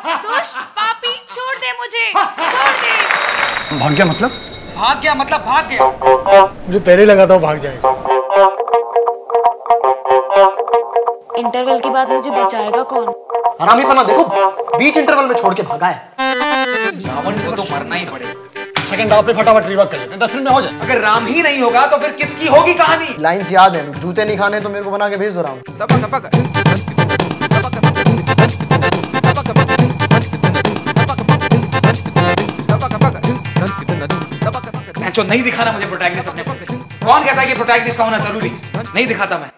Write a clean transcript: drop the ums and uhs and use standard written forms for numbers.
दुष्ट पापी, छोड़ दे मुझे, छोड़ दे। भाग गया मतलब? भाग गया मतलब भाग गया। मुझे पहले लगा था भाग जाएगा। इंटरवल के बाद मुझे बचाएगा कौन? हरामी पना देखो, बीच इंटरवल में छोड़ के भागा है। रावण को तो मरना ही पड़ेगा। सेकंड हाफ पे फटाफट रिवर्क कर लेते हैं, 10 मिनट में हो जाए। अगर राम ही नहीं होगा तो फिर किसकी होगी कहानी? लाइंस याद है, जूते नहीं खाने तो मेरे को बना के भेज दो राम। नहीं दिखाना मुझे प्रोटैगनिस्ट अपने। कौन कहता है कि प्रोटैगनिस्ट का होना जरूरी? नहीं दिखाता मैं।